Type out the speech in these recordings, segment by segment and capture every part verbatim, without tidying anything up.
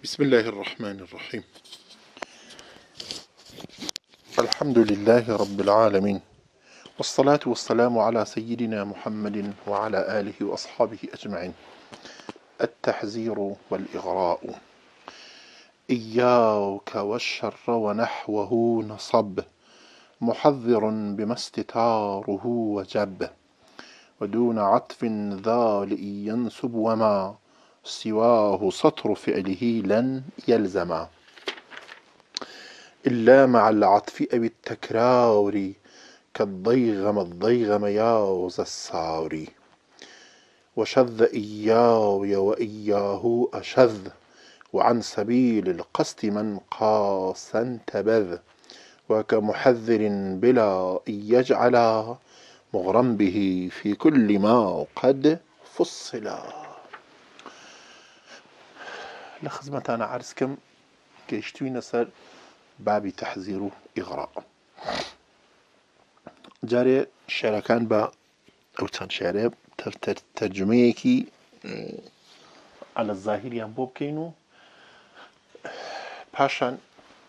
بسم الله الرحمن الرحيم. الحمد لله رب العالمين، والصلاة والسلام على سيدنا محمد وعلى آله وأصحابه أجمعين. التحذير والإغراء. إياك والشر ونحوه نصب، محذر بما استتاره وجب، ودون عطف ذا لئن ينسب، وما سواه سطر فعله لن يلزما، إلا مع العطف أو التكرار، كالضيغم الضيغم ياوز الساري، وشذ إياي وإياه أشذ، وعن سبيل القصد من قاسا تبذ، وكمحذر بلا إن يجعلا، مغرم به في كل ما قد فصلا. لخزمة أنا عرسكم كيشتوين سر بابي تحذير إغراء. جاري شعركان با أو تان شعري ترجميكي على الظاهر يان بوب كينو باشان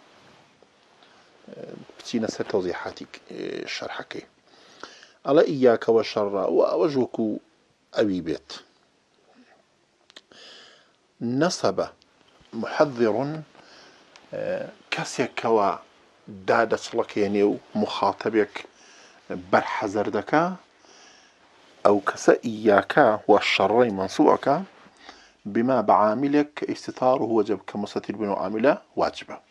بتينا سر توضيحاتك شرحكي. على إياك والشر ووجهك أبي بيت. نصب محذر كاسيك كوا دادت لك يعني مخاطبك برحزر دكا، أو كسا إياك والشر منصوبك بما بعاملك استثاره وجب كمستتر بن عاملة واجبة.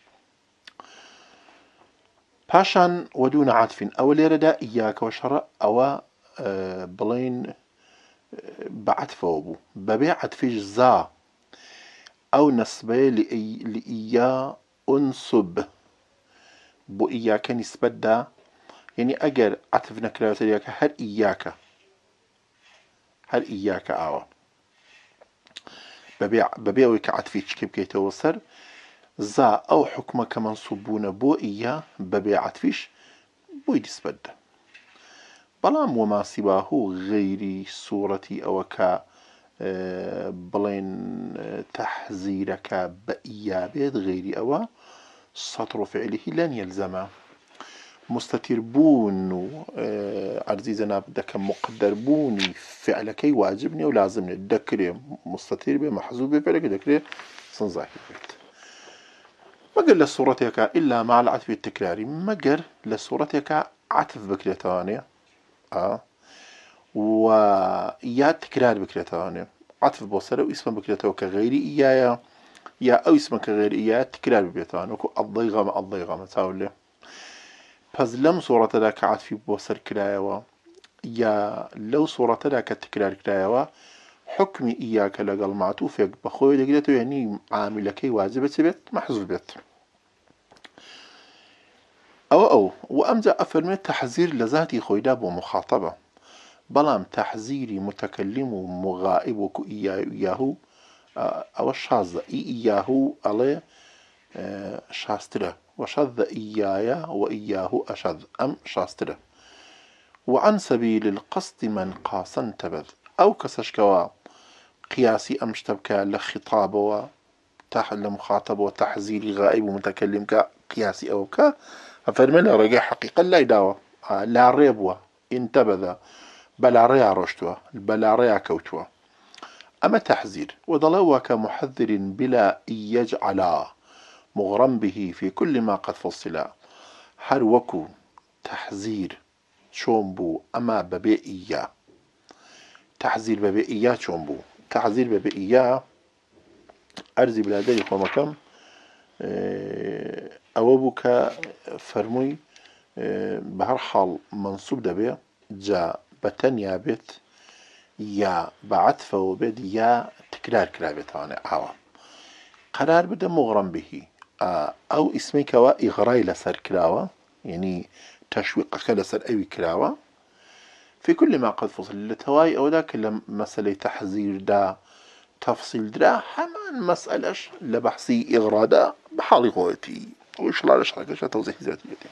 باشان ودون عطف أو ليردا إياك والشر أو بلين بعطفه بو ببيع عطفيش زا أو نسبة لإيا أنصب بو إياك نسبة دا، يعني أجر عطف نكرات إياك هل إياك هل إياك أو ببيع ببيع وكعطفيش كيف كي توصل زا أو حكمك منصوبون بو إيا ببيع عطفيش بو نسبة دا. بلام وما سواه غير صورتي أو كا بلين تحذيرك بإيابات غير أو سطر فعله لن يلزم. مستتر بون عزيزنا بدك مقدر بوني فعلك واجبني ولازمني الذكر مستتر بمحذوف بفعلك ذكر صنظاهر بيت. مقر لصورتك إلا مع العطف التكراري، مقر لصورتك عطف بكريتانية آه ويا تكرار بكريتانية، عطف بوصله واسم بكريته كغير إيايا يا أو اسم كغير إيايا تكرار بكريتانية وكو الضيغم الضيغم تاولي. بس لم صورة ذاك عطف بوصل كرايوا يا لو صورة ذاك تكرار كرايوا حكم إياك لقل معطوفك بخوي لقلته يعني عاملك واجبة بيت محذوف بيت. أو أو وأمزع أفرمي تحذير لذاتي خويداب ومخاطبة، بلام تحذيري متكلم ومغائب إياه أو الشاذ إياه عليه شاستره، وشذ إيايا وإياه أشذ أم شاستره. وعن سبيل القصد من قاسا تبذ، أو كسشكوا قياسي أمشتبك لخطاب وتح لمخاطب وتحذير غائب ومتكلم كقياسي أو ك فمن رجع حقيقة لا يداوى لا ريبوة انتبذ بلا ريا رشتوى بلا ريا كوتوى. أما تحذير وضلوا كمحذر بلا يجعل، مغرم به في كل ما قد فصل. هروكو تحذير شومبو أما ببيئية تحذير ببيئية شومبو تحذير ببيئية أرزي بلادي ومكم أو بك فرمي بهر حال منصوب دبي جاء بتنيا بيت يا بعطفه وبيد يا تكرار كلابت أنا أو قرار بدا مغرم به أو اسمك وإغراء لسر كلاوة، يعني تشويق لسر أي كلاوة في كل ما قد فصل لتواي أو ذاك مسألة تحذير دا تفصيل دا حمان مسألة لبحثي إغراء دا بحال غوتي وإيش لا لشركة توضيح ذاتيتي.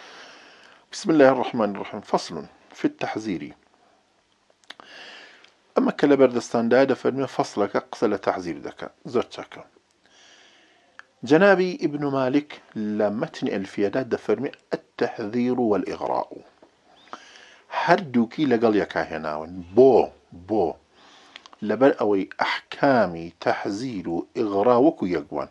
بسم الله الرحمن الرحيم. فصل في التحذير. أما كلا بردستان دا فرمي فصلك قصة تحذير دكا زرتك جنابي ابن مالك لمتن الفيادات دفرمي التحذير والإغراء هردوكي لقل يكاهناون بو بو لبر أوي أحكامي تحذير إغراء وكو يقوان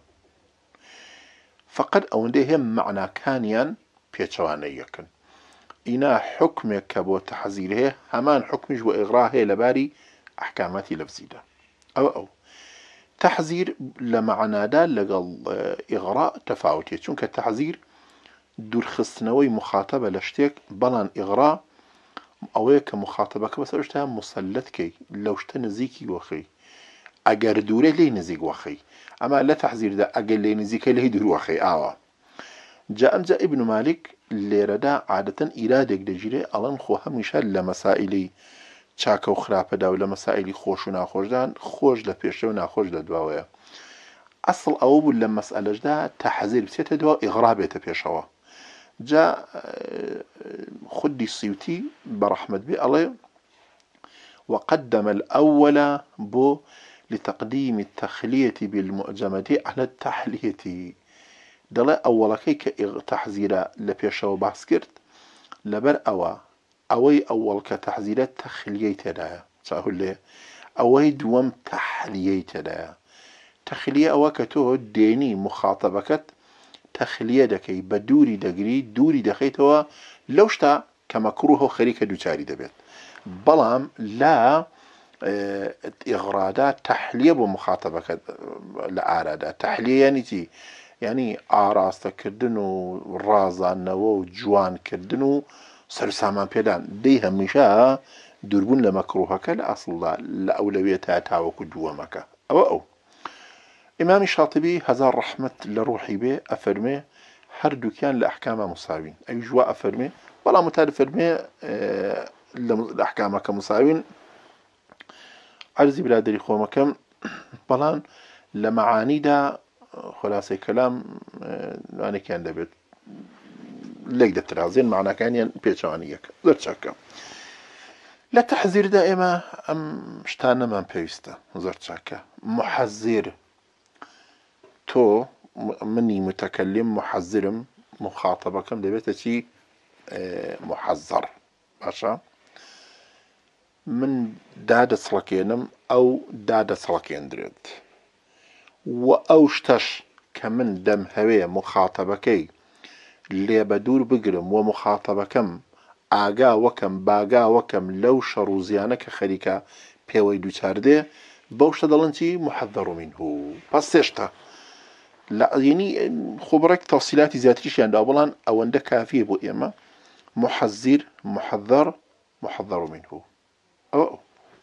فقد أوندهم معنى كانيان بيتشواني يكن إنا حكمك بو تحذيره همان حكمش وإغراء هي لباري أحكاماتي لفزيدة أو أو تحذير لمعنى دا لقل إغراء تفاوتي چونك التحذير دور خستنوي مخاطبة لشتيك بلان إغراء أويك مخاطبك بس أشتها مسلتكي لو اشتا نزيكي وخي أجر دوري لي نزيك وخي أما لا تحذير دا أجر لي نزيكي لي دور وخي آوا جاء جاء ابن مالك اللي ردا عادة إرادك دجيري ألان خوها مشال لمسائلي چاکە و خراپەدا و لە مەسائلی خۆش و ناخۆشدان خۆش لە پێشە و ناخۆش لە دواوەیە ئەسڵ ئەوە بوو لە مەسئلەشدا تەحذیر بچێتە دوا ئیغرا بێتە پێشەوە جا خودی سیوتی بەڕەحمەت بێ ئەڵێ وقدم الأول بو لتقديم التخلية بالمؤجمة على التحلية دڵێ ئەوەڵەکەی کە تەحذیرە لە پێشەوە باس کرد لەبەر ئەوە أوي أول كتحذيرات تخلية تدا سأقول لي أوي دوم تحلية تدا تخلية أو كتو ديني مخاطبك تخلية دكي بدوري دقري دوري دخيتوا لوشتا كمكروه خريكة دوتاري دبيت بلام لا اه إغرادات تحلية بمخاطبك لأرادات تحلية يعني تي يعني آراستا كردنو رازان وجوان كردنو سرسامان بيدان دي هميشا دربون لمكروهك لأصل لأولويتها تاوك دوامك أو أو إمام الشاطبي هزار رحمة لروحي به أفرمي هردو كان لأحكام مساوين أي جواء أفرمي ولا متعرف فرمي أه لأحكامك مساوين عرزي بلا دري خومكم بلان لمعاني دا خلاصي كلام أه أنا كان دبت ليك دترازين معنى كان ين بيتشانيك زرت شكا لا تحذير دائما أم شتانا من بيستا زرت شكا محذر تو مني متكلم محذرم مخاطبكم دبيت شي محذر باشا من داد سلكينم أو داد سلكين دريد وأوشتش كمن دم هوية مخاطبكي اللي بدور بقرم ومخاطبكم آقا وكم باقا وكم لو شروزيانك خليكا بيوي دو تارده بوشتا دلنتي محذر منه بس تشتا لا يعني خبرك تفصيلات زياتريش يعني أولا أو عندك كافية بو إما محذر محذر محذر منه أو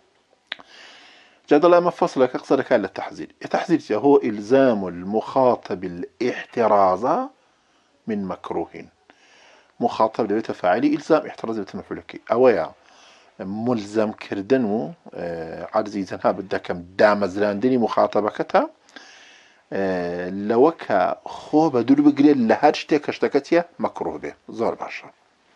جدلا ما فصلك أقصد كان للتحذير التحذير هو إلزام المخاطب الاحتراز من مكروه مخاطب لبيت فاعلي إلزام احتراز بتمفعلك أويا ملزم كردنو آه عرزي زنها بدكم دام زراندني مخاطبكتها آه لوكا خو بدول بقليل لهاجتك كشتكتيا مكروه به زور باشا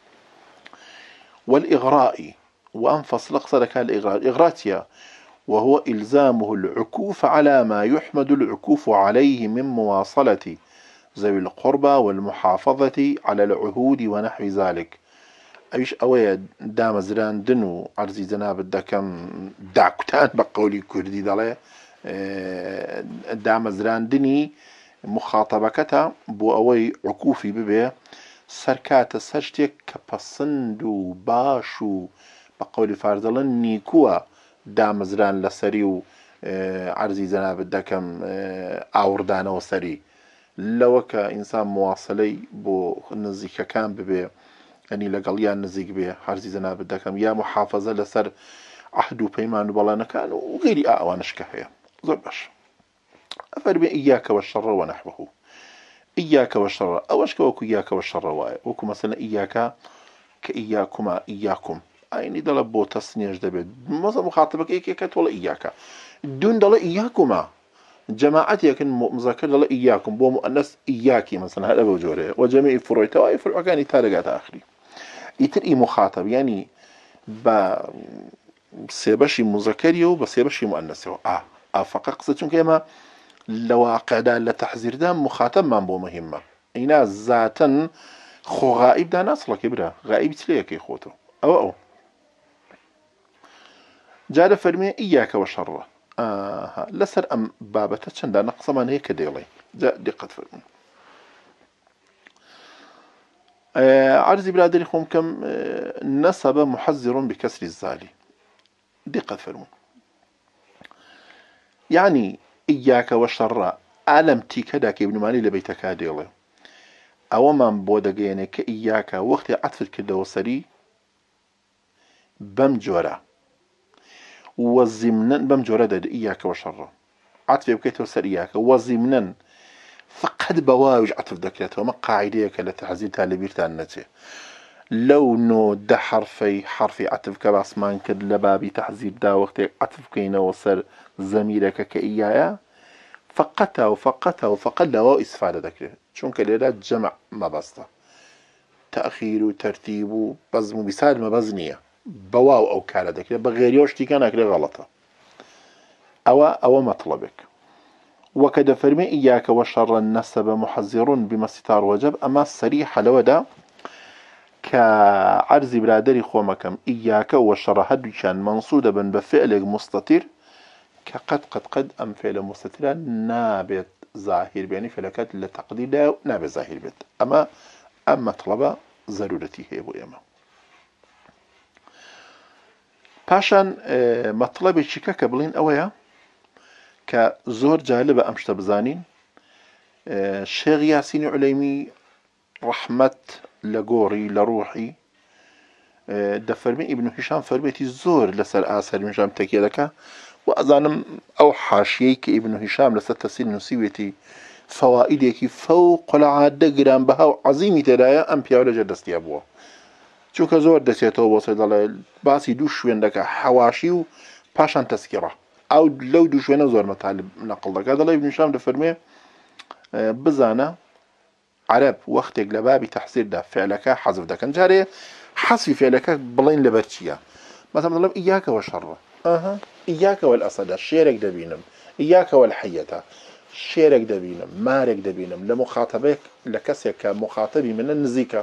والإغراء وأنفصل أقصدك الإغراء الإغراتيا وهو إلزامه العكوف على ما يحمد العكوف عليه من مواصلة ذوي القربى والمحافظة على العهود ونحو ذلك أيش أوي دام زران دنو عرزي زناب الدكم داكتان بقولي كردي دالي دام زران دني مخاطبكتا بو أوي عكوفي ببي سركات سجتك كبسندو باشو بقولي فاردلن نيكوا دام زران لسريو عرزي زناب الدكم آوردان وسري لو كإنسان مواصلي بو نزيك كان ببي يعني لقليان نزيك بي عرزي زناب الدكم يا محافظة لسر عهد وبيمان وبلانا كان وغيري أعوانش كهيا زربش أفرمي إياك والشر ونحوه إياك والشر أوش كوكو إياك والشر واي وكو مثلا إياك كإياكما إياكم أيني دلبو تصنيج دبي مثلا مخاطبك إياك ولا إياك دون دل إياكما جماعتي يكن مذكر دل إياكم بو مؤنث إياكي مثلا هذا بوجوره وجميع فروع تواي فروع كان يتارجات آخري يتري مخاطب يعني با سێبەشی مذەکەریە و بە سێبەشی مؤنەسەوە ئا ئا فەقە قسە چونکە ئێمە لە واقعدا لە تەحزیردا مخاتەبمان بۆ مهمە ئینا زاتەن خۆ غائبدا ناچڵەکەی برا غائب چ لەیەکەی خۆتەوە ئەوە ئەو جارە فەرمێ ئیاکە وەشەڕە لەسەر ئەم بابەتە چەندانە قسەمان هەیە کە دێڵێ جا دقت فەرموون عرضي برادري خوم كم نسب محذر بكسر الزالي دقة فرمون يعني إياك والشر ألم تيكدك ابن مالي لبيتك هاديله أو من بودقيني كإياك وقت عطف كده وسري بمجورة وزمنا بمجورة ده إياك والشر عطف بكيت وسر إياك وزمنا فقد بواوج عطف ذكرته وما قاعدة كلا تحزين تالبيرت النتي لو نو ده حرفي حرفي عطف كباسمان كد لبابي تحزير دا وقت عطف كينا وصر زميلك كإيايا فقطه وفقطه وفقد لواو إسفادة ذكره شون كليلات جمع ما بسطة تأخير وترتيب بزم بسال ما بزنية بواو أو كالا ذكره بغيريوش تي كان أكله غلطة أو أو مطلبك وكذا فرمي إياك وشر النسب محذر بما ستار وجب أما الصريح لودا كعرز برادري خومكم إياك وشر هدوشان منصودا بفعل مستطير كقد قد قد أم فعل مستطير نابت ظاهر بيعني فلكات لتقدير لا نابت ظاهر بيت أما أما طلب ضرورتي هي بو يما باشان مطلب الشكاك بلين أويا كزور جالبة أمشت بزانين الشيخ ياسين عليمي رحمة لقوري لروحي دفرمي ابن هشام فرميتي زور لسر آسر من هشام تكيدك وأظنم أو حاشيك ابن هشام لسر تسيل نسيوتي فوائدك فوق العادة قرام بها وعظيمي تلايا أم بياولا جدستي أبوه چووکە زۆر دەچێتەوە بۆ سێ دەڵێ باسی دوو شوێن دەکە حەواشی و پاشان تەسکیڕە ئەو لەو دوو شوێنە زۆر مەتاالب نەقڵ دەکات دەڵێ ابن هشام دەفەرمێ بزانە عەرەب وەختێک لە بابی تەحسیردا فعلەکە حەزف دەکەن جارێ حەزفی فعلەکە بڵین لەبەر چییە مەثەڵەن دەڵێم ئیاکە وەشەڕە ئەها ئیاکە وەلئەسەدە شێرێک دەبینم ئیاکە وەلحەیەتە شێرێک دەبینم مارێک دەبینم لە مخاتەبێک لە کەسێک کە مخاتەبی منە نزیکە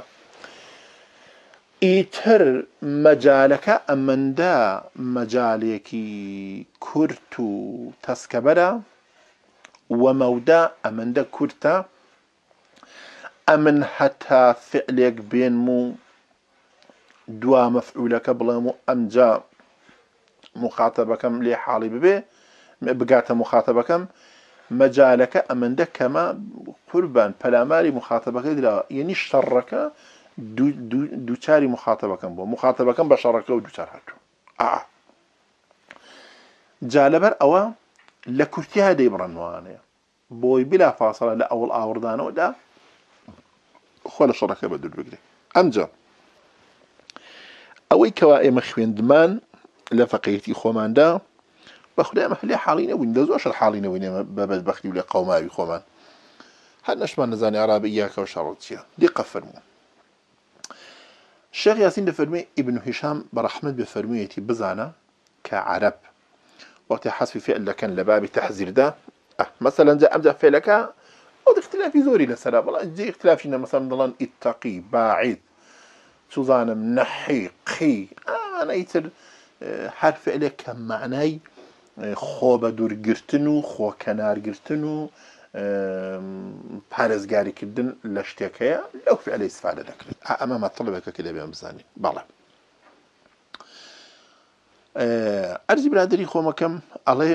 ئیتر مەجالەکە ئەمەندە مەجالێکی کورت و تەسکەبەرە وەمەودا ئەمەندە کورتە ئەمن هەتا فعلێک بێنم و دوا مەفعولەکە بڵێم و ئەمجا مخاتەبەکەم لێ حاڵی ببێ بگاتە مخاتەبەکەم مەجالەکە ئەمەندە کەمە قوربان پەلاماری مخاتەبەکە دراوە یعنی شەڕەکە دووچاری مخاتەبەکەم بۆ مخاتەبەکەم بە شەڕەکە و دووچار هاتووە ئا جا لەبەر ئەوە لە کورتیا دەیبڕەنوانەیە بۆی بلا فاسەڵە لە ئەوڵ ئاوردانەوەدا خۆ لە شەڕەکە بە دوور بگرێت ئەمجا ئەوەی کەوا ئێمە خوێندمان لە فەقێتی خۆماندا بە خودای ئەمە لێ حاڵی نەبووین دە زۆر شەر حاڵی نەبووین ئێمە بە بەدبەختی و لە قەوماوی خۆمان هەر نەشمان نەزانێ عەرابی ئیاکە و شەڕ چییە دیقە فەرموو الشيخ ياسين دفرمي ابن هشام برحمة بفرميتي بزانا كعرب وقت حذف فعل لكن لباب تحذير ده أه مثلا جاء أبدأ فعلك أو اختلاف زوري لسلا والله جاء اختلاف هنا مثلا ضلان اتقي باعد سوزانا منحي قي آه أنا يتر حرف فعلك معناي خو بدور قرتنو خو كنار قرتنو پارێزگاری کردن لە شتێکەیە لەو فعلە ئیسفادە دەکرێت ئەمە مەطلبێکە کە دەبێ بزانین بەڵێ ئەرزی برادری خۆمەکەم ئەڵێ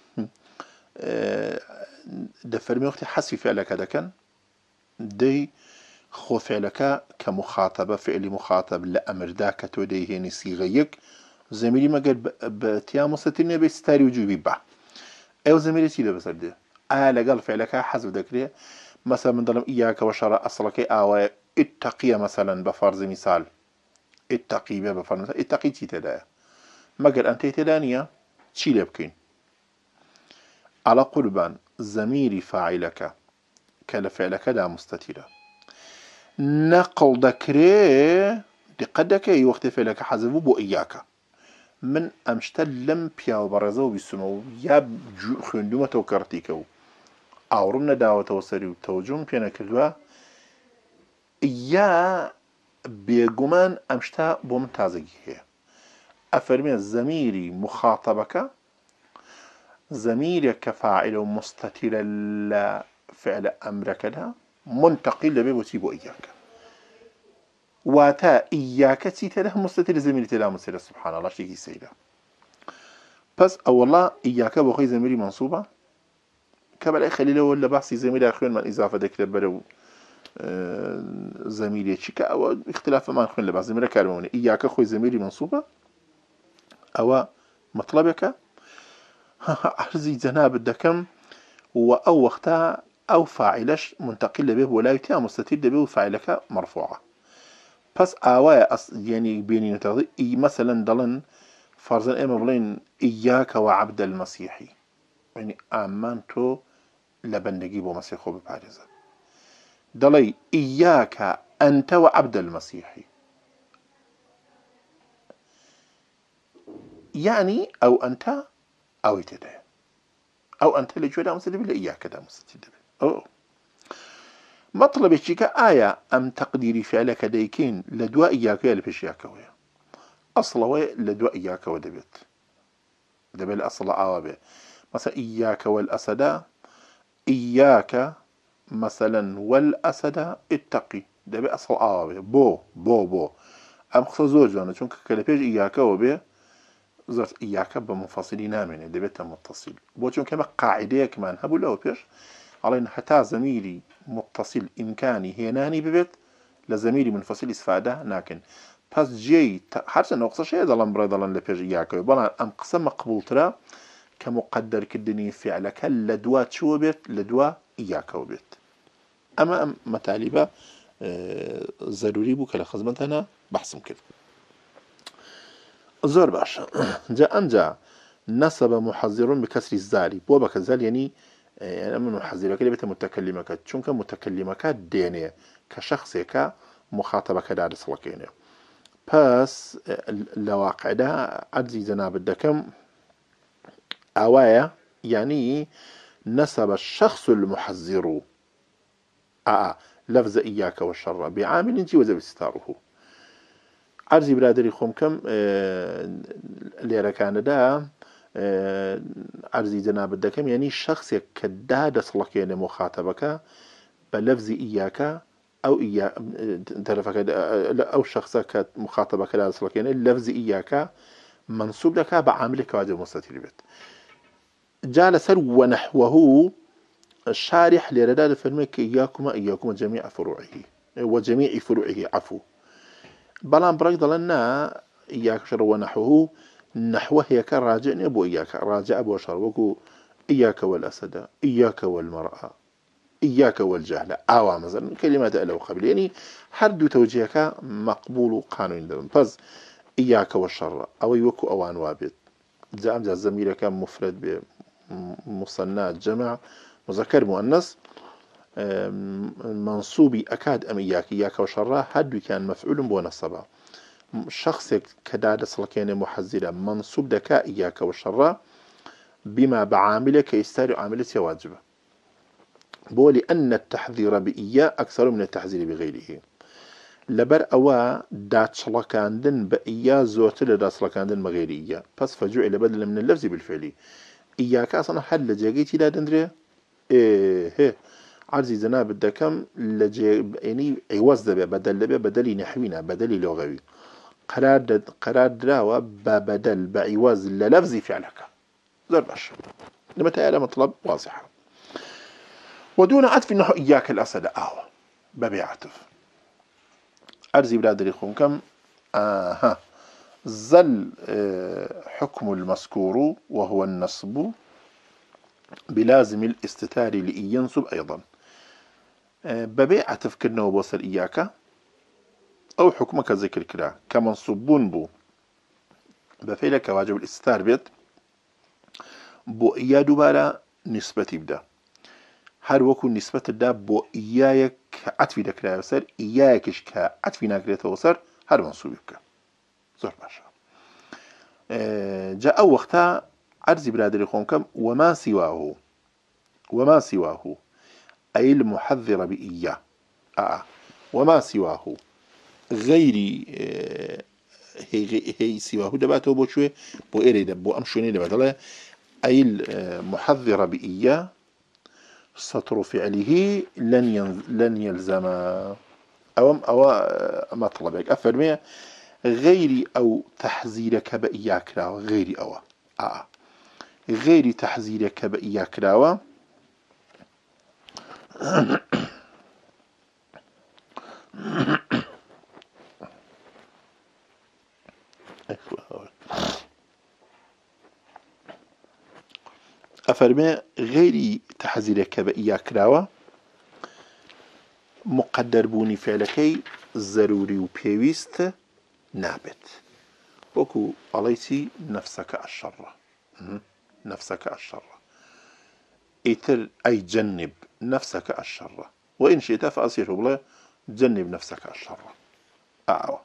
دەفەرمێ وەختی حەسی فعلەکە دەکەن دەی خۆ فعلەکە کە مخاتەبە فعلی مخاتەب لە ئەمردا کە تۆ دەیهێنی سیغە یەک زەمیری مەگەر بە تیا مستەتر نێ بێ ستاری وجوبی بە ئێوە زەمیری چی لە بەسەر دێ آه لقال فعلك حذف ذكري مثلا من ضمن إياك وشر أصلك أو اتقي مثلا بفرض مثال اتقي بفرض مثال اتقي تي تدا ما قال أنت تدانية شي لبكين على قربان زميري فاعلك كلا فعلك دا مستتيرة نقل ذكري لقدك أي وقت فعلك حذف بو إياك من ئەمشتە لەم پیاوە بەڕێزەوە بیستمەوە یا خوێندومەتەوە کەڕتیکە و ئاوڕم نەداوەتەوە سەری و تەوجۆم پێ نەکردووە یا بێگومان ئەمشتا بۆ من تازەگی هەیە. ئەفەرمێ زەمیری مخاتەبەکە زەمیرێک کە فاعیلە و مستەتیرە لە فعلە ئەمرەکەدا منتەقیل دەبێ بۆچی بۆ ئیاکە واتە ئیاکە چی تێدا مستەتیر زەمیری تێدا مسێرە سبحان الله شتێکی سەیرە. پس ئەوەڵا ئیاکە بۆ خۆی زەمیری منسوبە کە بەلای خەلیلەوە لە باسی زەمیرا خوێنمان ئیزافە دەکرێت بەرەو زەمیرێکی کە ئەوە اختلافەمان خوێن لە باس زەمیرە کاربوونە ئیاکە خۆی زەمیری منسوبە ئەوە مەطلەبێکە عەرزی جەنابت دەکەم و ئەو وەختە ئەو فاعیلەش منتەقیل دەبێ بۆ لای تیا مستەتیر دەبێ و فاعیلەکە مەرفوعە. پس ئاوایە یعنی بینینەتەوە ئی مەسەلەن دەڵێن فەرزەن ئێمە بڵێن ئیاکە وعەبدە المەسیحی یعنی ئامان تۆ لە بەندەگی بۆ مەسیح خۆ بپارێزە دەڵێ ئیاکە ئەنتە وعەبدە المەسیحی یعنی ئەو ئەنتە ئەوەی تێدایە ئەو ئەنتە لەکوێدا مستەتیر دەبێت لە ئیاکەدا مستەتیر دەبێت. ئەو مەطلبێکی کە ئایا ئەم تەقدیری فعلەکە دەیکەین لە دوا ئیاکەیە لە پێش یاکەوەیە ئەسڵەوەی لە دوا ئیاکەوە دەبێت دەبێت لە ئەسڵە ئاوا بێ مەسەڵەن ئیاکە والئەسەدە ئیاکە مەسەلەن والئەسەدە ئیتەقی دەبێت ئەسڵ ئاوا بێ بۆ بۆ بۆ ئەم قسە زۆر جوانە چونکە کە لە پێش ئیاکەوە بێ زۆر ئیاکە بە منفەسیلی نامێنێ دەبێتە متصیل بۆ چونکە ئێمە قاعیدەیەکمان هەبوو لەوە پێش ئەڵێن هەتا زەمیری متصیل ئیمکانی هێنانی ببێت لە زەمیری منفەسیل ئیسفادە ناکەن. پس جێی هەرچەندە قسەش هەیە دەڵێن بڕێ دەڵێن لە پێش ئیاکەوە بەڵام ئەم قسە مەقبوڵترە کە مقدەرکردنی فعلەکە لە دوا چوە بێت لە دوا ئیاکەوە بێت. ئەمە ئەم مەتالیبە زەروری بوو کە لە خزمەتەنە بەحسم کرد. زۆر باشە جا ئەمجا نەسەبە محەزیڕون بکەسری زاری بۆ بەکە زال یعنی من محەزیرەکە لێبێتە متەکەلیمەکە چونکە متەکەلیمەکە دێنێ کە شەخصێکە مخاتەبەکەدا دەسڵەکێنێ. پس لە واقعدا عەرزی جەنابەت دەکەم ئاوایە یعنی نەسەبە الشەخص المحەزیڕ ئا لەفظ ئیاکە وەشەڕ بعامل جوز استتاره. عەرزی برادری خۆم کەم لێرەکانەدا عەرزی جەنابەت دەکەم یعنی شەخصێک کە دادەسڵەکێنێ مخاتەبەکە بە لەفزی ئیاکە ئەو تەرەفەکە ئەو شەخصە کە مخاتەبەکە دادەسڵەکێنێ لەفزی ئیاکە منسوب دەکا بە عاملێک واجب مستەتیر بێت. جا لەسەر وەنەحوەهو شارح لێرەدا دەفەرمێ کە ئیاکومە ئیاکومە جەمیع فروعه وجەمیع فروعه عفو بەڵام بڕێک دەڵێن نا ئیاکە شەڕ وەنەحوەهو نحوه هيك راجع نبو إياك راجع أبو شر وكو إياك والأسد إياك والمرأة إياك والجهل أو مثلا كلمات ألو قبل يعني حد توجيهك مقبول قانون دم بس إياك والشر أو يوكو أوان وابد زعم ذا الزميل كان مفرد بمصنات جمع مذكر مؤنث منصوبي أكاد أم إياك إياك والشر حد كان مفعول بونصبه شخصك كداد سلكين محزلة منصوب دكا إياك والشر بما بعاملك يستاري عاملة واجبة بولي أن التحذير بإياه أكثر من التحذير بغيره لبر أوا دات سلكاندن بإياه زوتر دات سلكاندن بغير إياه بس فجعل بدلا من اللفظ بالفعل إياك أصلا حل لجاقيتي لا دندري إيه هي عرضي زناب الدكم لجي يعني عوض دبي بدل دبي بدلي نحوينا بدلي لغوي قرار قرار دراوة ببدل بعوض للفظ فعلك زر باش لما تألى مطلب واضحة ودون عطف نحو إياك الأسد آوة ببي عطف أرزي بلاد خون كم آها زل حكم المذكور وهو النصب بلازم الاستتار لإن ينصب أيضا ببي عطف كرنا وبوصل إياك أو حكمك ذكر كرا كمنصوبون بو بفعلك واجب الاستتار بيت بو إيا دوبارا نسبة يبدا هر وكو نسبة دا بو إياك عطفي دكرا وسر إياكش كعطفي ناكريته وسر هر منصوب يبكى زور باشا جاء أو وقتها عرضي برادري خونكم وما سواه وما سواه أي المحذر بإياه آه. وما سواه غيري هي هي سواه دباته بو شوي بو إيري بو أمشوني دباته أي المحذر بإياه سطر فعله لن لن يلزم أو أو مطلبك أفرمي غيري أو تحذيرك بإياك راوة غيري أو آه. غيري تحذيرك بإياك راوة أفرمي غيري تحذيرك بإياك راوة مقدر بوني فعلكي ضروري وبيويست نابت وكو عليتي نفسك الشر نفسك الشر إتر أي جنب نفسك الشر وإن شئت فأصير بلا جنب نفسك الشر أعوى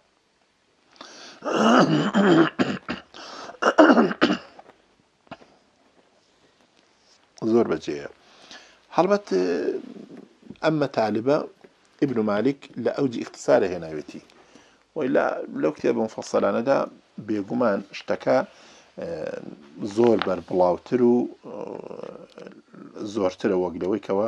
زور بجيه حلبت أما تعلبة ابن مالك لا أوجي اختصاره هنا يتي وإلا لو كتاب مفصل أنا دا بيقومان اشتكى زور بر بلاوترو زور ترو وقلوي كوا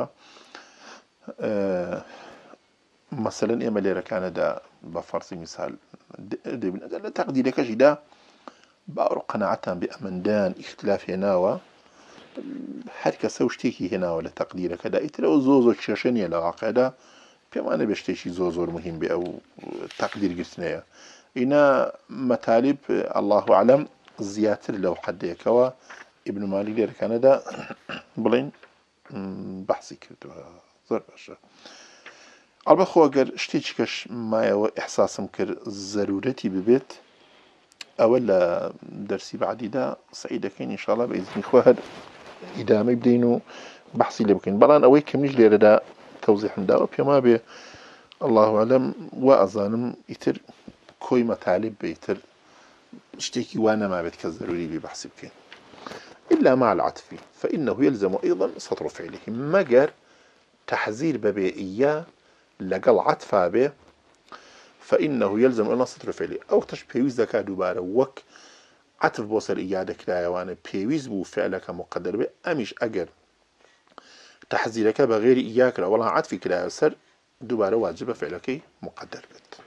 مثلا إما ليرا كان دا بفرض مثال تقديرك جدا بأرو قناعة بأمندان اختلاف هنا حركة سوشتيكي هنا ولا تقديرك دا إتلو زوزو تشاشنية لغاقة بما أنا بشتيشي زوزور مهم بأو تقدير قرسنايا إنا مطالب الله أعلم زياتر لو حد يكوا ابن مالك لير كندا بلين بحثي كردوها زور باشا البته خو اگر شتيشكش ما يو إحساسم كر ضرورتي ببيت أولا درسي بعدي دا سعيدة كين إن شاء الله بإذن خوهد إذا ما يبدينو بحثي اللي بكين بلان أوي كم نيج لير دا توضيح مداوة بيما بي الله أعلم وأظانم يتر كوي مطالب بيتر اشتكي وانا ما بيت كالضروري ببحثي بكين إلا مع العطف فإنه يلزم أيضا سطر فعله مجر تحذير ببي إياه لقل عطفا به فإنه يلزم أيضا سطر فعله أو تش بيويز ذكا دوباره وك عطف بوصل إيادك لا يوانا بيويز بو فعلك مقدر به أمش أجر تحذيرك بغير إياك ولا عطفك لا يسر دوباره واجب فعلك مقدر به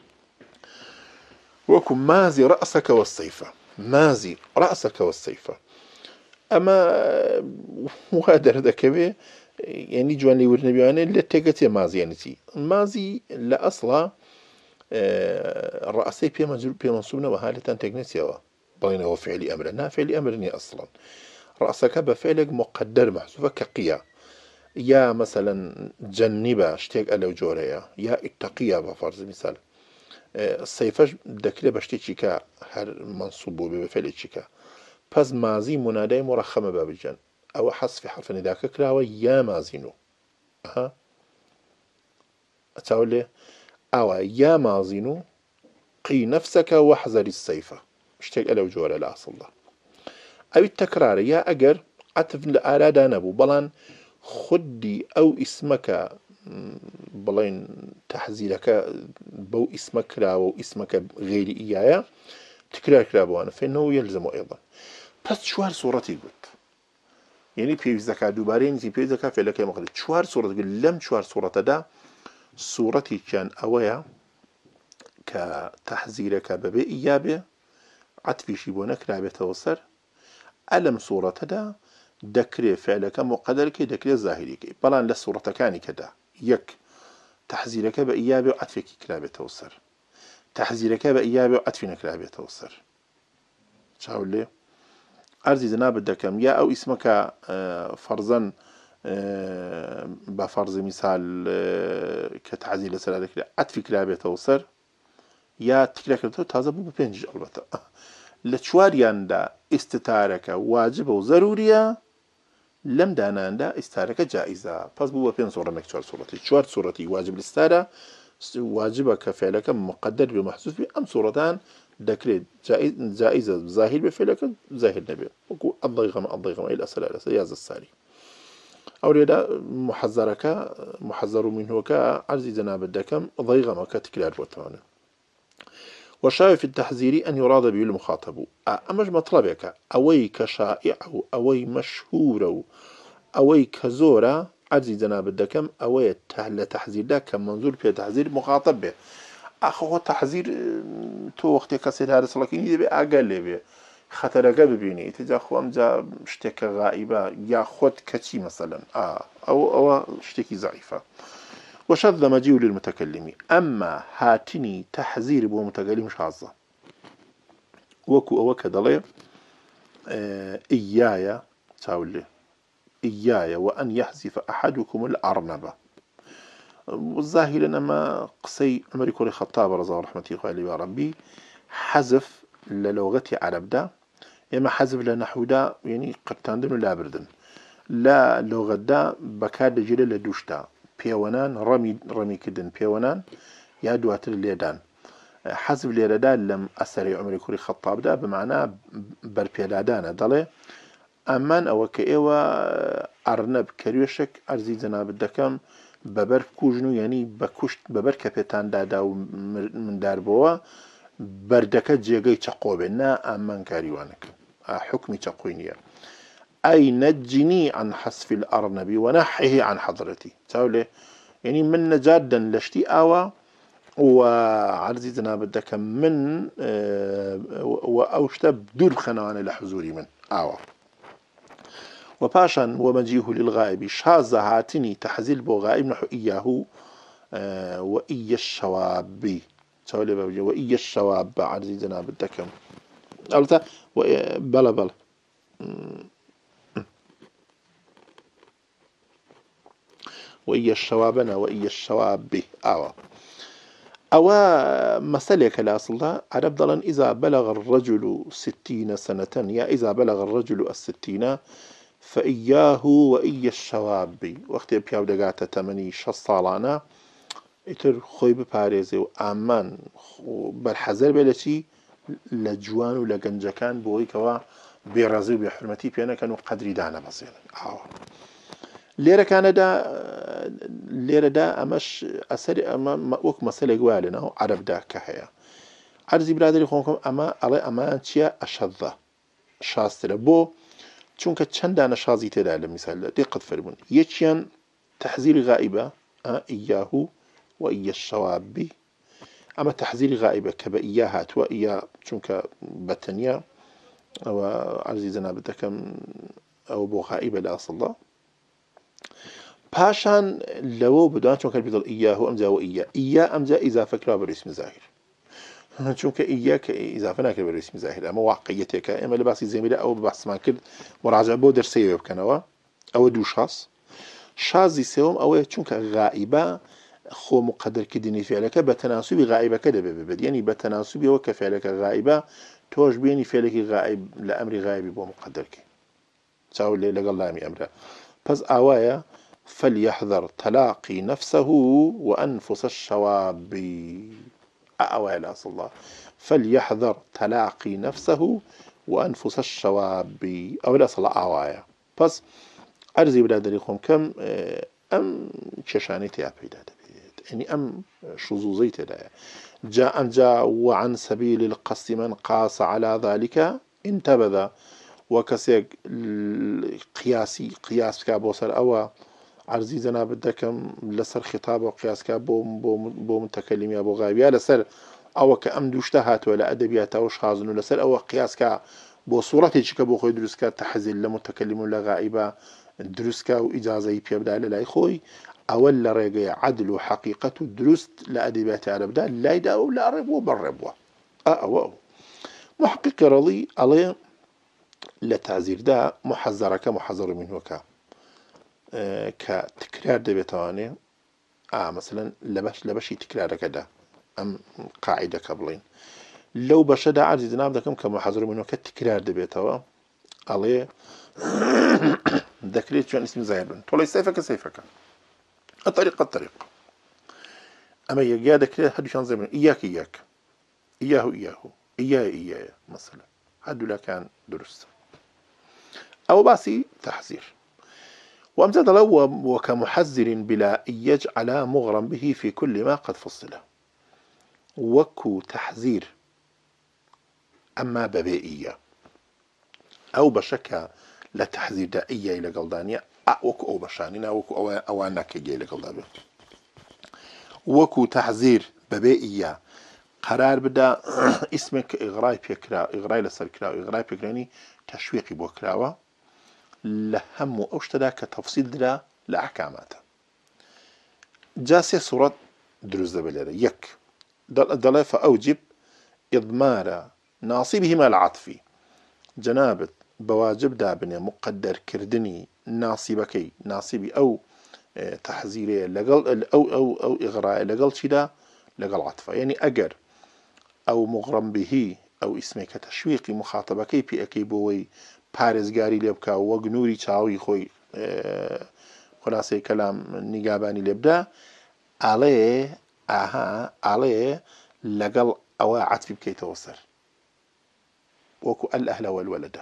وكم مازي رأسك والسيفة مازي رأسك والسيفة أما وهذا ذكبه يعني جوان لي ورنبي أنا اللي تجتي مازي يعني تي مازي لا أصلا الرأسي بيا مجرور بيا منصوبنا وهالة تجنسيوا بينه وفعل أمرنا فعل أمرني أصلا رأسك بفعلك مقدر محذوفة كقيا يا مثلا جنبه اشتيق ألو جوريا يا اتقيا بفرض مثال السيفش دكري بشتي كا هر منصوب بفعل شكا پس مازی منادای مرخمه بابجان او حذف حرف نداء كراوه يا مازينو ها اتقول او يا مازينو قي نفسك واحذر السيف اشتاق لو جوال الاصل ده او التكرار يا اجر عطف لآلاد نبو بلان خدي او اسمك بلين تحذيرك بو اسمك كراوه اسمك غير اياه تكرار كرابوانا فإنه يلزم أيضا بس شوار صورتي قلت يعني بيوز ذكاء دوبارين زي بيوز ذكاء في لك مقدر شوار صورة قل لم شوار صورة دا صورتي كان أويا كتحذيرك ببي إيابه عطفي شيبونا كرابة توصر ألم صورة دا دكري فعلك مقدر كي دكري ظاهري كي بلان للصورة كاني كدا يك تحذيرك بإيابه عطفك كرابة توصر تحذيرك بإيابه وعطفنا كرابة توصر شاول لي أرزي زناب الدكم يا أو اسمك فرزا بفرز مثال كتحذير لسلالك عطف كرابة توصر يا تكرار تازه بو بينج البته لتشواريان دا استتارك واجب وضرورية لم دانان دا استارك جائزة بس بو بين صورة مكتوب صورتي شوار صورتي واجب الاستارة واجبك فعلك مقدر بمحذوف أم صورتان دكريت جائز جائزة ظاهر بفعلك ظاهر نبي وكو الضيغم الضيغم إلى الأسئلة ياز الساري أو لذا محذرك محذر منه كعرض جناب الدكم ضيغم كتكرار بوتوانا وشايف في التحذير أن يراد به المخاطب أمش مطلبك أوي كشائع أوي مشهور أوي كزورة عرض جناب الدكم أوي تحذير ده كمنظور في تحذير مخاطب به أخو تحذير تو وقت كسر هذا سلكين يبي أقل به خطر ببيني تجا خو أمجا اشتكى غائبة يا خود كشي مثلا آه أو أو اشتكي ضعيفة وشذ مجيء للمتكلم أما هاتني تحذير بو متكلم شاذة وكو أو كدلي آه إيايا تقول إيايا وأن يحذف أحدكم الأرنبة والظاهر أنما قصي عمر كوري خطاب رضي الله رحمته يا ربي حذف للغتي عرب ده إما حذف لنحو ده يعني قد تندن لا بردن لا لغة ده بكاد جيل لدوش ده بيوانان رمي رمي كدن بيوانان يا دواتر اليدان حذف ليردا لم أسري عمر كوري خطاب ده بمعنى بربيلادان ضله أمان أو كإيوا أرنب كريوشك أرزي جناب الدكم ببر كوجنو يعني بكشت ببر كابتن دادا من داربوا بردك جيجي تقوبنا أمان كاريوانك حكمي تقوينيا أي نجني عن حذف الأرنب ونحيه عن حضرتي تقول يعني من نجادا لشتي آوا وعرزي جناب الدكم من وأوشتب دور خنوان لحزوري من آوا وباشا ومجيه للغائب شاذ هاتني تحذير بو غائب نحو إياه آه وإي الشواب تولي بوجه وإي الشواب عرزي جناب الدكم قلت بلا بلا وإي الشوابنا وإي الشواب آوا أو مسألة الأصل عرب ضلا إذا بلغ الرجل ستين سنة يا إذا بلغ الرجل الستين فإياه وإي الشواب وقت بياو دقاتا تمني شص صالانا اتر خوي بباريزي وآمان بالحذر بلشي لجوان ولقنجكان بوي كوا بيرازي وبيحرمتي بيانا كانوا قدري دانا بصير آه. ليرة كان دا ليرة دا أمش أسري أما وك مسألة قوالنا عرب دا كهيا عرزي برادري خونكم أما على أما أنتيا أشذة شاستر بو چونکە چەندانە شازی تێدا لە میسال دقت فرمون یەکیان تحذير غائبة إياه وإيا الشواب أما تحذير غائبة كبا إياهات وإيا چونکە بتنيا أو عرزي جناب دكم أو بو غائبة لأصل الله باشان لو بدان چونکە بيضل إياه أمزا وإيا إيا أمزا إذا فكرا بالاسم ظاهر چونکە إياك إضافة ناكر بالاسم ظاهر أما واقعيتك أما لباسي زميلة أو بحث ما كرد مراجعة بو درسية بكنوا أو دو شخص شازي سيوم أو چونکە غائبة خو مقدر كدني فعلك بتناسب غائبة كده ببد يعني بتناسب وك فعلك غائبة توج بيني فعلك غائب لأمر غائب بو مقدر كي سأقول لي لقال الله أمره بس أوايا فليحذر تلاقي نفسه وأنفس الشواب أوايا الأصل الله فليحذر تلاقي نفسه وأنفس الشواب أو الأصل أوايا بس أرزي بلا دريقهم كم أم ششاني تيابي يعني أم شذوذي تدا جاء أن جاء وعن سبيل القصد من قاس على ذلك انتبذ وكسيك قياسي قياس كابوسر أو عرزي جناب الدكم لسر خطاب وقياس كابو بو متكلم أبو غايب لسر أو كأم دوشتهات ولا أدبيات أو شخاصن لسر أو قياس كا بو صورتي شكبو خوي دروس كا تحزل لمتكلم ولا غائبة دروس كا وإجازة يبدأ لا خوي أول رجع عدل حقيقة الدروس لأدبيات عرب ده لا يدا ولا ربو بالربوة أو محقق رضي عليه لتعزير ده محذر كمحذر منه كا أه كتكرار ده بتواني آه مثلا لبش لبشي تكرار كده أم قاعدة قبلين لو بشد عرض جناب ده كم كمحذر منه كتكرار ده بتوا عليه ذكريت شو اسم زاهر تولي سيفك سيفك الطريقة الطريقة أما يجادك هدو شان زي إياك إياك إياه إياه إياه إياه مثلا هدو كان درست أو باسي تحذير وأمزاد له وكمحذر بلا يجعل مغرم به في كل ما قد فصله وكو تحذير أما ببيئية أو بشكا لتحذير دائية إلى قلدانية وكو أو بشاننا وكو أو أوانك إلى قلدانية وكو تحذير ببيئية قرار بدا اسمك إغراي بيكرا إغراي لسركرا إغراي بيكراني تشويقي بوكراوة لهم أوشتدا كتفصيل دلا لأحكاماته جاسي صورة دروز دبليرة يك دل فأوجب إضمار ناصبهما العطفي جنابة بواجب دابني مقدر كردني ناصبكي ناصبي أو تحذيري لقل أو أو أو إغراء لقل شدا لقل عطفة يعني أجر أو مغرم به أو اسمك تشويقي مخاطبكي بي أكيبوي پارێزگاری لێ بکە وەک نووری چاوی خۆی خلاصەی کەلام نیگابانی لێ بدە ئاڵێ ئاها ئاڵێ لەگەڵ ئەوە عەتفی بکەیتەوە سەر وەکو الأهل والولد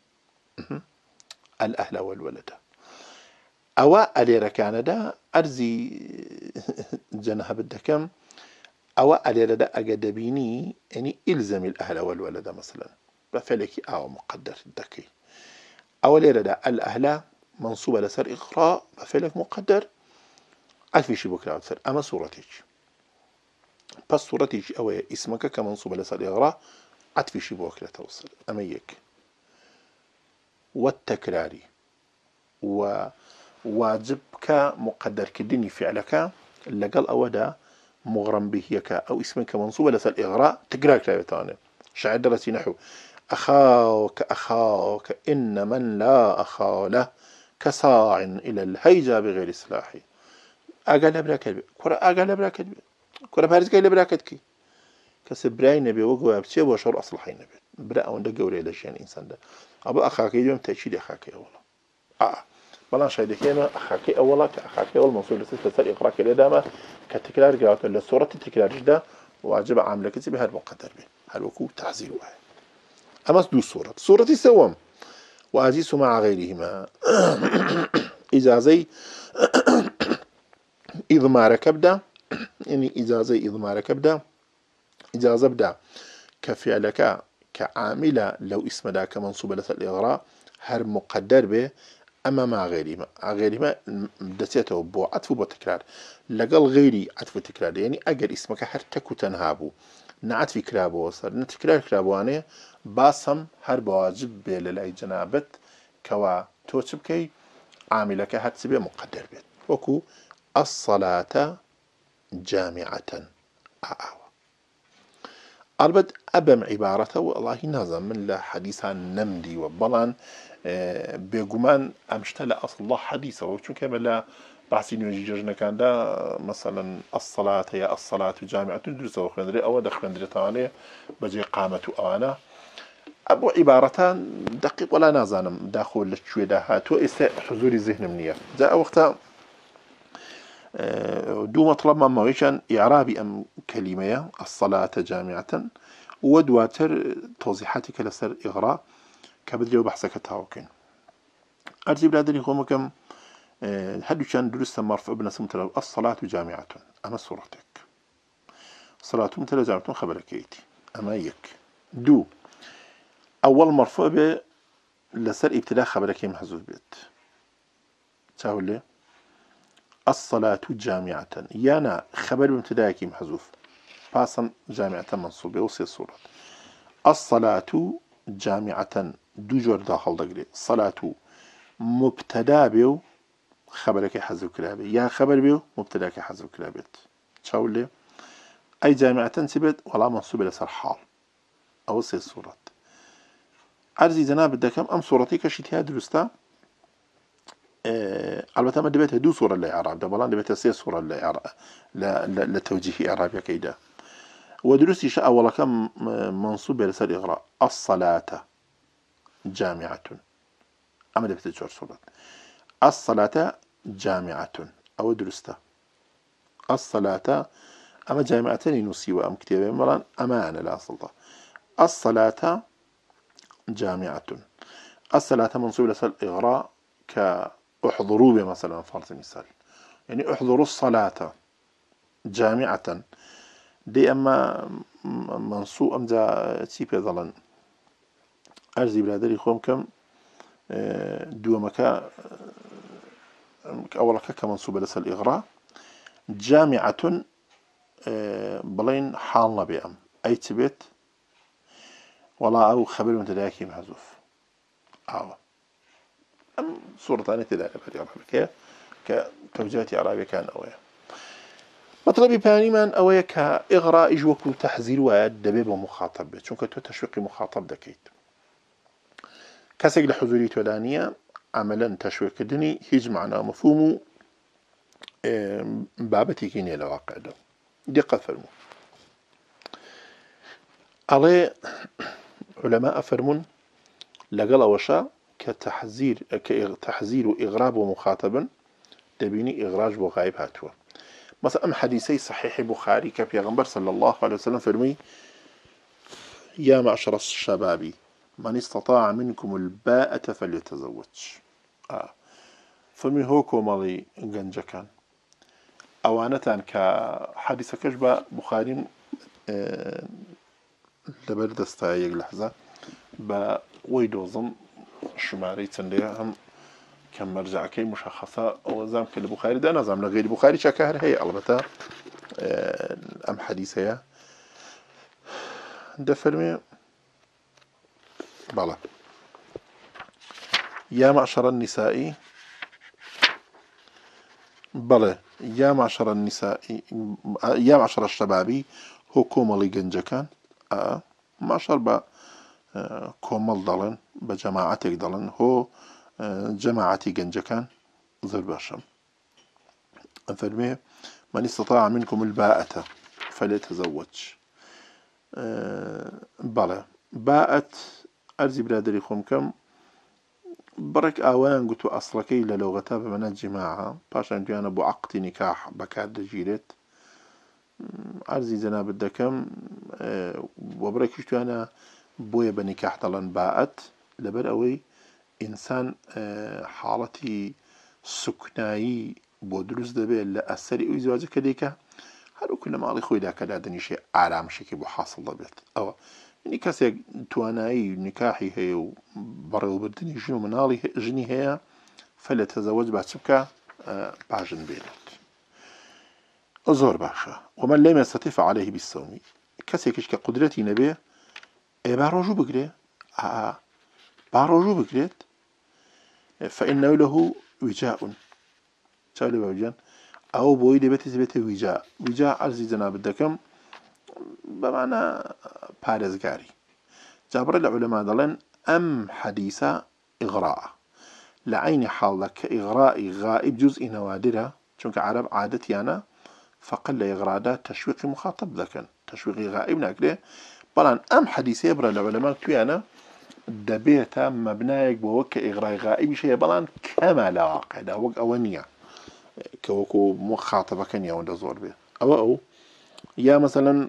الأهل والولد ئەوە ئەلێرەکانەدا ئەرزی جەنەبت دەکەم ئەوە ئەلێرەدا ئەگە دەبینی ئەنی ئیلزەمی الأهل والولد مثلا بفعلك أو مقدر دكي أو ليرة الأهل منصوبة لسر إقراء بفعلك مقدر ألفي شي بكرة سر أما صورتك بس صورتك أو اسمك كمنصوبة لسر إقراء ألفي شي بكرة توصل أما يك والتكراري وواجبك مقدر كدني فعلك لقل أودا مغرم بهيك أو اسمك منصوبة لسر إقراء تكرار كلامتانه شاعر درسي نحو أخاك أخاك إن من لا أخا له كصاع إلى الهيجة بغير سلاح أقل براكد كرة أقل براكد كرة بارز قيل براكدك كسبراي نبي وقوة بتشي وشر أصلحي نبي برا وند جوري لشان إنسان ده أبو أخاك يوم تأشيد أخاك أولا آه بلان شايد كيما أخاك أولا كأخاك أول منصوب لسه لسه إقراء كده دامه كتكرار قراءة للصورة التكرار جدا واجب عاملة كتب بهذا المقدر به هل وكو تحذير واحد أما دو صورة صورة سوام وأجيس مع غيرهما إجازي إضمار كبدا يعني إجازي إضمار كبدا إجازة بدا كفعلك كعاملة لو اسم ذاك منصوب لث الإغراء هر مقدر به أما مع غيرهما غيرهما دسيته بو عطف وتكرار لقل غيري عطف وتكرار يعني أجر اسمك هر تكو تنهابو نعت في كرابو وصل نتكرار كرابوانه باسم هر بواجب بللاي جنابت كوا توتبكي عاملك هتسبي مقدر بيت وكو الصلاة جامعة آه البد أبم عبارته والله نظم من لا حديثا نمدي وبلان بيجومان أمشتل أصل الله حديثه وشو كملا بحثي نيجيجنا كان ده مثلا الصلاة هي الصلاة جامعة تدرس وخندري أو دخندري ثانية بجي قامة أنا أبو عبارتان دقيق ولا نازانم داخل لشوي ده هاتو إست حضور الذهن منية جاء وقتها دو مطلب ما مويشان إعرابي أم كلمة الصلاة جامعة ودواتر توضيحاتك لسر إغراء كبدري وبحثك تاوكين أرزي بلادني خومكم هدو كان درست مرفوع بنفس مثلا الصلاة جامعة أما صورتك الصلاة مثلا جامعة خبرك يتي أما يك دو أول مرفوع ب لسر ابتداء خبرك محذوف بيت تقول لي الصلاة جامعة يانا خبر بابتدائك محذوف فاصلا جامعة منصوبة وصي صورة الصلاة جامعة دو جور داخل دقري الصلاة مبتدا بيو خبرك حذف كلابي يا خبر بيو مبتداك حذف كلابيت تقول لي أي جامعة سبت ولا منصوبة لسر حال أو صي صورة عرضي جناب الدكم أم صورتي كشتها درستا أه البته ما دبيتها دو صورة لإعراب ده بلان دبيتها سي صورة لإعراب لتوجيه إعراب كيدا ودرستي شاء ولا كم منصوب لسر إغراء الصلاة جامعة أما دبيتها جور صورة الصلاة جامعة أو درستا الصلاة أما جامعة نسي وأم كتابة مران أما أنا لا صلى الصلاة جامعة. الصلاة منصوب لسال إغراء كأحضروا به مثلا فرض مثال، يعني احضروا الصلاة جامعة دي أما منصوب أم جا تيبي ظلن أرزي برادري خوم كم دومك أولا كمنصوب لسال إغراء جامعة بلين حالنا بأم أي تبت ولا أو خبر متداكي محذوف أو أم صورة ثانية تداكي كيف كتوجيهات عربية كان أويا مطلبي باني من أويا كإغراء إجوك تحذير واد دبيب ومخاطب شونك تو تشويقي مخاطب دكيت كسق لحضوري تولانية عملا تشويق الدني هيج معنا مفهوم بابتي كيني الواقع ده دقة فرمو علي علماء فرمون لقل وشا كتحذير كتحذير وإغراب ومخاطبا تبيني إغراج وغايب هاتوا مثلا أم حديثي صحيح بخاري كبيغمبر صلى الله عليه وسلم فرمي يا معشر الشباب من استطاع منكم الباءة فليتزوج آه. فمي هوكو مالي جنجا كان أوانتان كحديث كشبة بخاري آه لبرد استايق لحظة بويدوزم شماري تنديها هم كم مرجع كي مشخصة أو زام كل بخاري ده نظام لغير بخاري شكاهر هي البته أم حديثة ده فرمي بلا يا معشر النساء بلا يا معشر النساء يا معشر الشباب هو كومالي جنجكان آه معشر با كومال ضلن بجماعتك ضلن هو جماعتي جنجكان ذو البشم فرمي من استطاع منكم الباءة فليتزوج أه بلى باءت أرزي برادري خوم كم برك آوان قلت أصلكي للغتها بمنا جماعة باشا انتو أنا بعقد نكاح بكاد دجيرت أرزي زناب الدكم أه وبرك اشتو أنا بويا بنكاح طلن باءت لبر أوي إنسان أه حالتي سكناي بودروس دبي لا أثري أو زواج كديكا هلو كل ما علي خوي ذاك لا دني شيء عرام شيء بحاصل ضبط أو يعني كسي تواناي نكاحي هي برو بدني جنو منالي جني هي فلا تزوج بعد سبكة أه باجن بينت أزور باشا ومن لم يستطيع عليه بالصوم كسي كش كقدرتي نبيه إيه باروجو بقري آه باروجو بقريت فإنه له وجاء شالي بوجان أو بوي دبتي تبتي وجاء وجاء عرزي جناب الدكم بمعنى بارزقاري جابر العلماء ضلن أم حديثة إغراء لعين حالك إغراء غائب جزء نوادرة چونك عرب عادتي أنا فقل إغراء تشويق مخاطب ذكن تشويق غائب ناكله بلان أم حديثة يبرى العلماء تويانا دبيتا مبنايك بوك إغراء غائب شيء بلان كما لا واقع ده وق أونية كوكو مخاطبة كان يوند زور به أو أو يا مثلا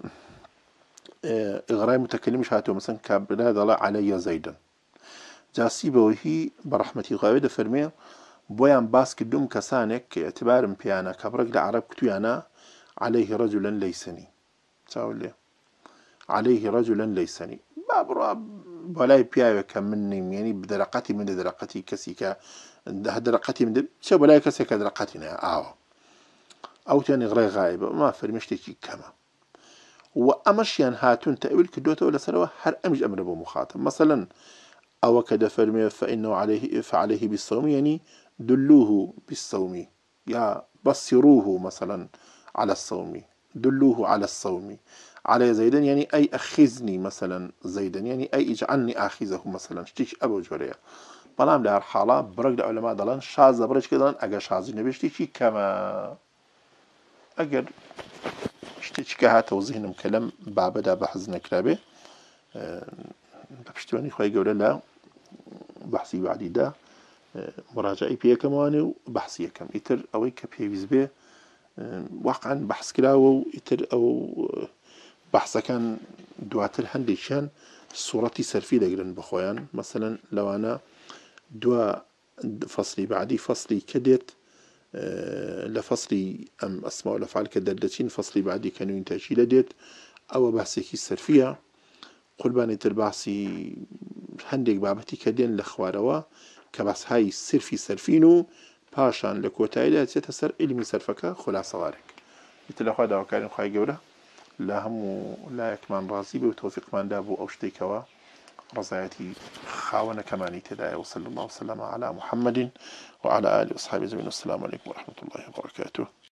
إغراء متكلم شاتو مثلا كبلاد الله علي زيدا جاسيبه وهي برحمتي غاوية فرمي بويان باسك دوم كسانك اعتبار بيانا كبرق العرب كتويانا عليه رجلا ليسني تقول عليه رجلا ليسني بابرا بلاي بياوي كم مني يعني بدرقتي من درقتي كسيكا درقتي من شو بلاي كسيكا درقتنا أو أو تاني غير غائبة ما فرمشتي كما وأمشيان هاتون تأويل كدوته ولا سلوى هر أمج أمر أبو مخاطب مثلا أو كذا فرمي فإنه عليه فعليه بالصوم يعني دلوه بالصوم يا بصروه مثلا على الصوم دلوه على الصوم على زيدا يعني أي أخذني مثلا زيدا يعني أي اجعلني آخذه مثلا شتيش أبو جوريا بلام لهر حالة برق العلماء دلان شاذ برج كذا أجا شاذ نبيشتي كما أجر شتيش كها توزيع مكلم بعبدا بحث نكرابه أه بشتوني خوي جولا لا بحثي بعدي ده مراجعي بيه كمانه وبحثي كم يتر أو كبيه به واقعا بحث كلا أو يتر أو بحث كان دواتر هنديشان صورتي سەرفی دەگرن بەخۆیان مەسەلەن لەوانە دوا فەسلی بعدی فەسلی کە دێت لە فەسلی ئەم ئەسما و لەفعال کە دەردەچین فەسلی بعدی کە نوین تەکیدە دێت ئەوە باسێکی سەرفیە قوربانی تر باسی هەندێک بابەتی کە دێن لە خوارەوە کە باسهای سرفی سەرفین و پاشان لە کۆتاییدا چێتە سەر علمی سەرفەکە خولاسەوارێک ئیتر لەخوا داواکارین خوای گەورە لە هەموو لایەکمان ڕازی بێ و تۆفیقماندا بۆ ئەو شتێکەوە ڕزایەتی خاوەنەکەمانی تێدایە وصلى الله وسلم على محمد وعلى آله وصحبه أجمعين والسلام عليكم ورحمة الله وبركاته.